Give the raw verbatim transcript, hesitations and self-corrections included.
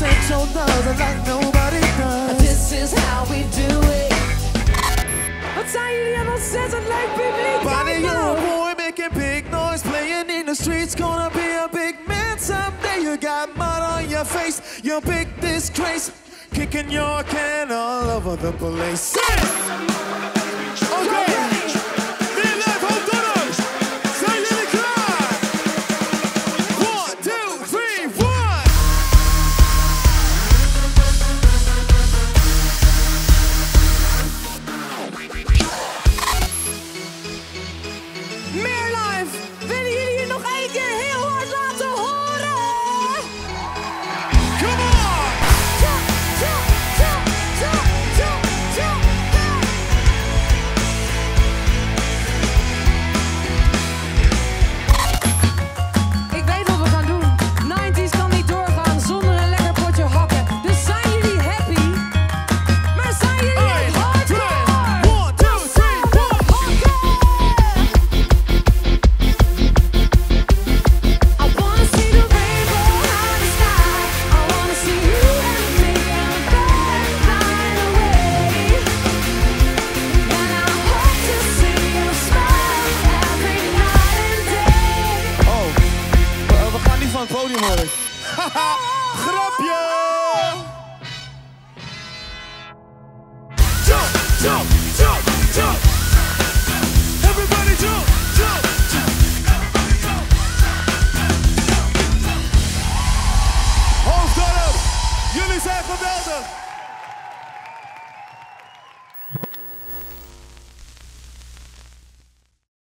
Essential does it like nobody does. This is how we do it. Wat zijn jullie aan ontzettend leuk publiek? Body, you're a boy making big noise, playing in the streets, gonna be a big man someday. You got mud on your face, you big disgrace, kicking your can all over the place. Okay. Podium hoor ik. Haha, grapje! Jump, jump, jump, jump! Everybody jump, jump, jump! Hoofd op! Jullie zijn geweldig!